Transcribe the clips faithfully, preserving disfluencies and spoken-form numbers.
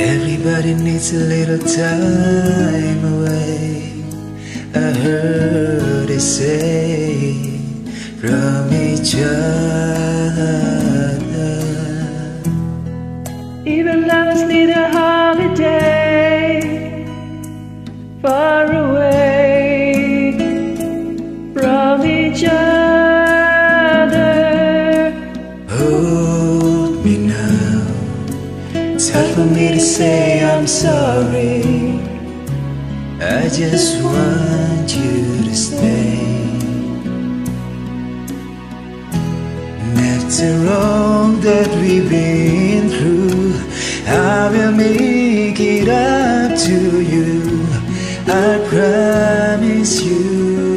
Everybody needs a little time away. I heard it say from each other. Even lovers need a holiday, far away from each other. Hold me now. It's hard for me to say I'm sorry. I just want you to stay. And after all that we've been through, I will make it up to you, I promise you.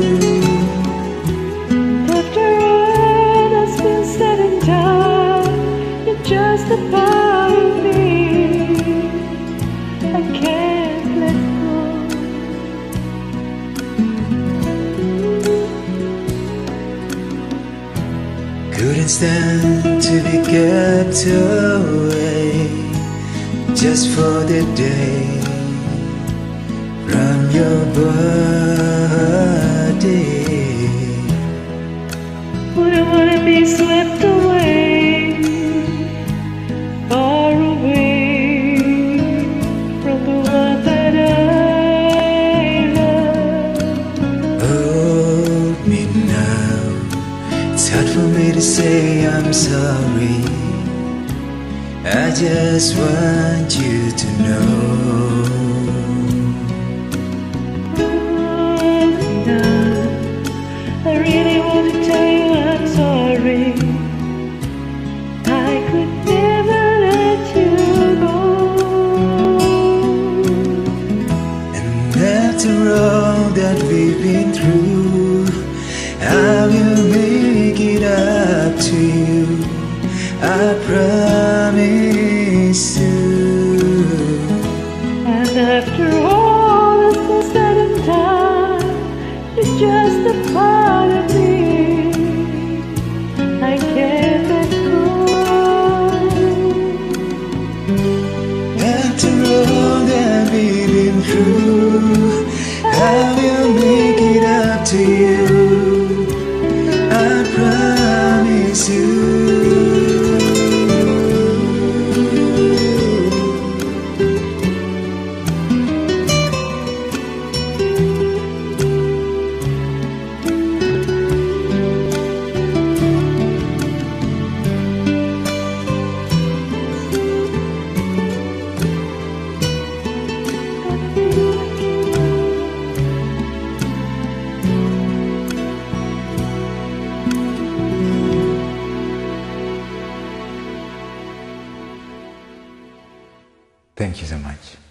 After all that's been said and done, you're just a part of me. I can't let go. Couldn't stand to be kept away just for the day from your body. Wouldn't wanna be swept away, far away from the one that I love. Hold me now. It's hard for me to say I'm sorry. I just want you to know. I really want to tell you I'm sorry. I could never let you go. And after all that we've been through, I will make it up to you, I promise you. And after all that's been said and done, you're just a part of me. I can't let go. After all that we've been through, I will make it up to you, I promise you. Thank you so much.